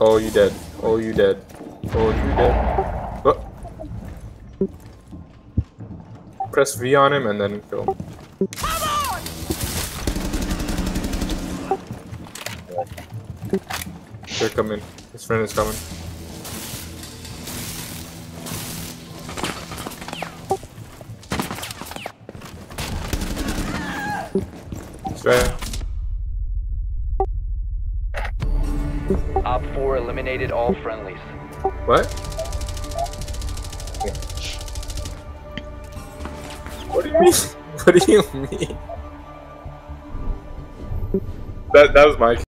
Oh, you dead. Oh, you dead. Oh, you dead. Oh. Press V on him and then kill him. They're coming. His friend is coming. He's right. Op 4 eliminated all friendlies. What? What do you mean? What do you mean? That was my